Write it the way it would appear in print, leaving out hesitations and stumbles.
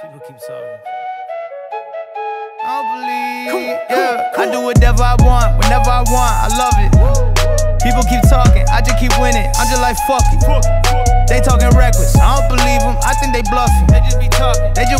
People keep talking. I don't believe, I do whatever I want, whenever I want, I love it. People keep talking, I just keep winning, I'm just like fuck it. They talking reckless, I don't believe them, I think they bluffing. They just be talking.